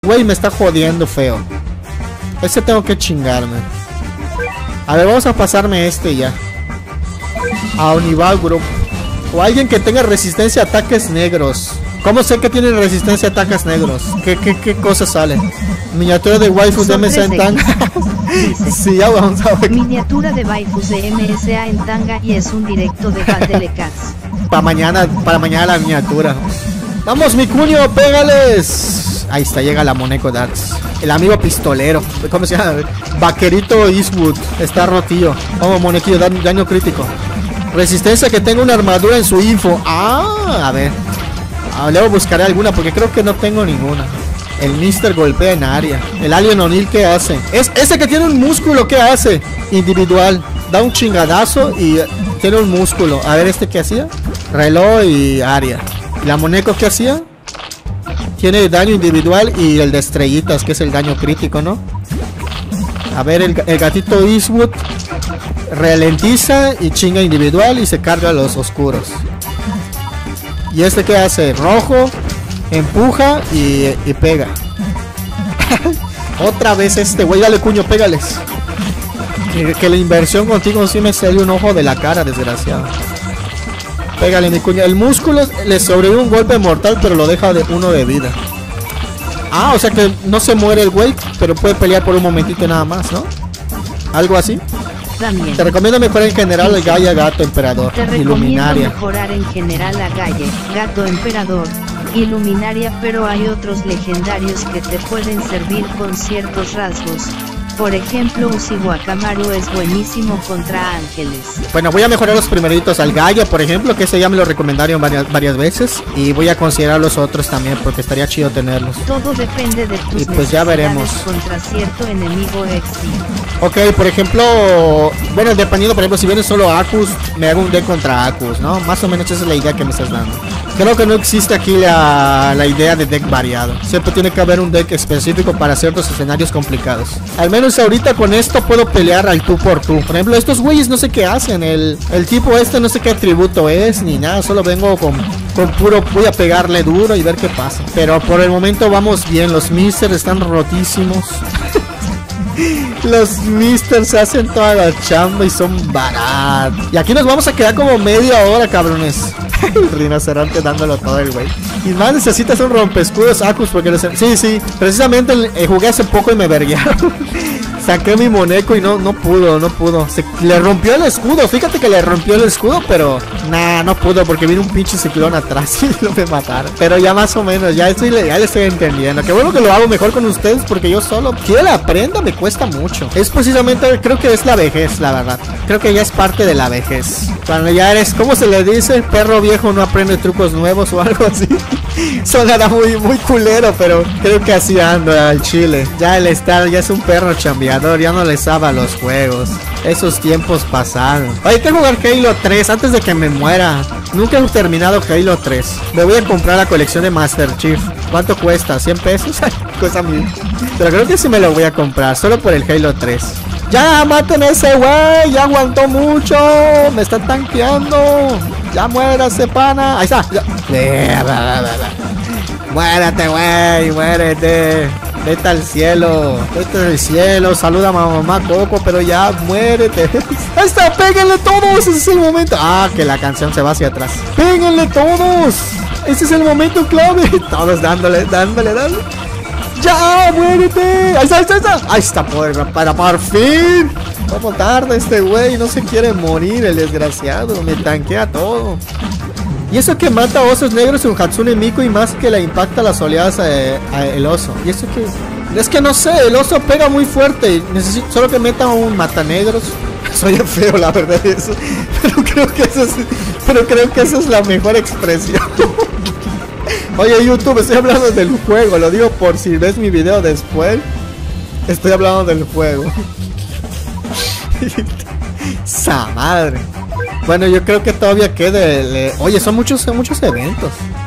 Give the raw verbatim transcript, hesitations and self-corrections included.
Güey, me está jodiendo feo. Ese tengo que chingarme. A ver, vamos a pasarme este ya. A Unival Group. O alguien que tenga resistencia a ataques negros. ¿Cómo sé que tiene resistencia a ataques negros? ¿Qué, qué, qué cosas salen? Miniatura de waifus de M S A en tanga. Sí, ya vamos a ver. Miniatura de waifus de M S A en tanga y es un directo de Valdelecas. Para mañana, para mañana la miniatura. Vamos, mi cuño, pégales. Ahí está, llega la Moneco Darks. El amigo pistolero. ¿Cómo se llama? Vaquerito Eastwood. Está rotillo. Vamos, Monequillo, daño, daño crítico. Resistencia que tenga una armadura en su info. Ah, a ver. Ah, luego buscaré alguna porque creo que no tengo ninguna. El mister golpea en área. El Alien O'Neill, ¿qué hace? Es ese que tiene un músculo, ¿qué hace? Individual. Da un chingadazo y tiene un músculo. A ver, ¿este qué hacía? Reloj y área. ¿Y la Moneco qué hacía? Tiene daño individual y el de estrellitas, que es el daño crítico, ¿no? A ver, el, el gatito Eastwood ralentiza y chinga individual y se carga a los oscuros. ¿Y este qué hace? Rojo, empuja y, y pega. Otra vez este güey, dale cuño, pégales. Que, que la inversión contigo sí me salió un ojo de la cara, desgraciado. Pégale, mi cuño. El músculo le sobrevive un golpe mortal, pero lo deja de uno de vida. Ah, o sea que no se muere el güey, pero puede pelear por un momentito nada más, ¿no? Algo así. También. Te recomiendo mejorar en general el Gaia, Gato, Emperador, Te recomiendo Iluminaria. mejorar en general a Gaia, Gato, Emperador, Iluminaria, pero hay otros legendarios que te pueden servir con ciertos rasgos. Por ejemplo, Uchiwa-Kamaru es buenísimo contra ángeles. Bueno, voy a mejorar los primeritos al Gaia, por ejemplo, que ese ya me lo recomendaron varias, varias veces. Y voy a considerar los otros también, porque estaría chido tenerlos. Todo depende de tus y pues ya veremos contra cierto enemigo exi. Ok, por ejemplo, bueno, dependiendo, por ejemplo, si viene solo Acus, me hago un deck contra Acus, ¿no? Más o menos esa es la idea que me estás dando. Creo que no existe aquí la, la idea de deck variado. Siempre tiene que haber un deck específico para ciertos escenarios complicados. Al menos ahorita con esto puedo pelear al tú por tú. Por ejemplo, estos güeyes no sé qué hacen. El, el tipo este no sé qué atributo es ni nada. Solo vengo con, con puro, voy a pegarle duro y ver qué pasa. Pero por el momento vamos bien. Los misters están rotísimos. Los misters hacen toda la chamba y son baratos. Y aquí nos vamos a quedar como media hora, cabrones. El rinoceronte dándolo todo el güey. Y más necesitas un rompescudos Acus porque les... Sí, sí, precisamente eh, jugué hace poco y me verguearon. Saqué mi Moneco y no, no pudo, no pudo. Se, le rompió el escudo, fíjate que le rompió el escudo, pero nah, no pudo porque vino un pinche ciclón atrás y lo me mataron. Pero ya más o menos, ya estoy, ya le estoy entendiendo. Qué bueno que lo hago mejor con ustedes porque yo solo, que la aprenda me cuesta mucho. Es precisamente, creo que es la vejez, la verdad. Creo que ya es parte de la vejez. Cuando ya eres, ¿cómo se le dice? Perro viejo no aprende trucos nuevos o algo así. Sonará muy, muy culero, pero creo que así ando al chile. Ya el estar, ya es un perro chambeador, ya no le sabe a los juegos. Esos tiempos pasaron. Oye, tengo que jugar Halo tres antes de que me muera. Nunca he terminado Halo tres. Me voy a comprar la colección de Master Chief. ¿Cuánto cuesta? ¿cien pesos? Cosa mía. Pero creo que sí me lo voy a comprar, solo por el Halo tres. Ya, maten a ese güey, ya aguantó mucho. Me está tanqueando. Ya muérase, pana. Ahí está. Ya. Muérate, güey, muérete. Vete al cielo, vete al cielo. Saluda a mamá Coco, pero ya muérete. Ahí está, péguenle todos. Ese es el momento. Ah, que la canción se va hacia atrás. Péguenle todos. Ese es el momento clave. Todos dándole, dándole, dándole. ¡Ya! ¡Muérete! ¡Ahí está, ahí está, ahí está! ¡Ahí está! Por, para por fin. ¿Cómo tarda este güey? No se quiere morir el desgraciado. Me tanquea todo. Y eso que mata a osos negros en Hatsune Miku y más que le impacta las oleadas a, a el oso. Y eso que... Es que no sé, el oso pega muy fuerte. Necesito solo que meta un matanegros. Soy feo, la verdad, eso. Pero creo que eso es, pero creo que esa es la mejor expresión. Oye, YouTube, estoy hablando del juego. Lo digo por si ves mi video después. Estoy hablando del juego. ¡Sa madre! Bueno, yo creo que todavía queda el... Oye, son muchos, son muchos eventos.